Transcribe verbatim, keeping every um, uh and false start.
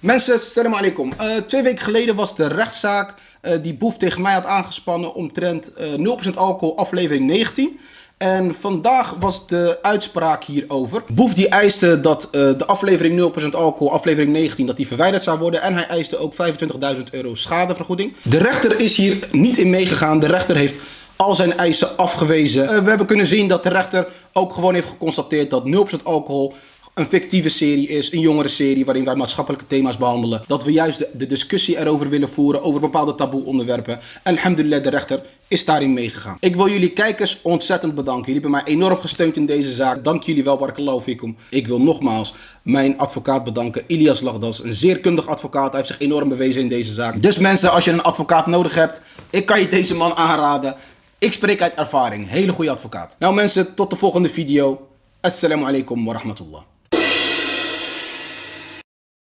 Mensen, salam alaikum. Uh, twee weken geleden was de rechtszaak uh, die Boef tegen mij had aangespannen omtrent uh, nul procent alcohol aflevering negentien. En vandaag was de uitspraak hierover. Boef die eiste dat uh, de aflevering nul procent alcohol, aflevering negentien, dat die verwijderd zou worden. En hij eiste ook vijfentwintigduizend euro schadevergoeding. De rechter is hier niet in meegegaan. De rechter heeft al zijn eisen afgewezen. Uh, we hebben kunnen zien dat de rechter ook gewoon heeft geconstateerd dat nul procent alcohol een fictieve serie is, een jongere serie waarin wij maatschappelijke thema's behandelen. Dat we juist de, de discussie erover willen voeren, over bepaalde taboe onderwerpen. En alhamdulillah, de rechter is daarin meegegaan. Ik wil jullie kijkers ontzettend bedanken. Jullie hebben mij enorm gesteund in deze zaak. Dank jullie wel, barakallahu fikum. Ik wil nogmaals mijn advocaat bedanken, Ilyas Lagdas. Een zeer kundig advocaat. Hij heeft zich enorm bewezen in deze zaak. Dus mensen, als je een advocaat nodig hebt, ik kan je deze man aanraden. Ik spreek uit ervaring. Hele goede advocaat. Nou mensen, tot de volgende video. Assalamu alaikum wa rahmatullah.